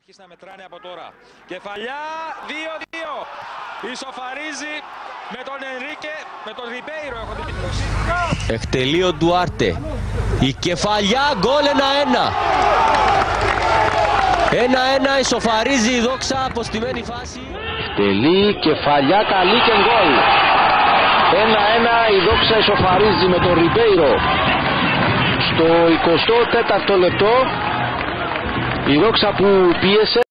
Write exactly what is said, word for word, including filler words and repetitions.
αρχίσει να μετράνε από τώρα. Κεφαλιά δύο δύο. Ισοφαρίζει με τον Ενρίκε, με τον Ριμπέιρο έχω την εντύπωση. Εκτελεί ο Ντουάρτε. Η κεφαλιά, γκολ ένα ένα. ένα ένα, ισοφαρίζει η Δόξα, αποστημένη φάση. Εκτελεί, κεφαλιά, καλή και γκολ. ένα ένα, η Δόξα ισοφαρίζει με τον Ριμπέιρο. Στο εικοστό τέταρτο λεπτό η Δόξα που πίεσε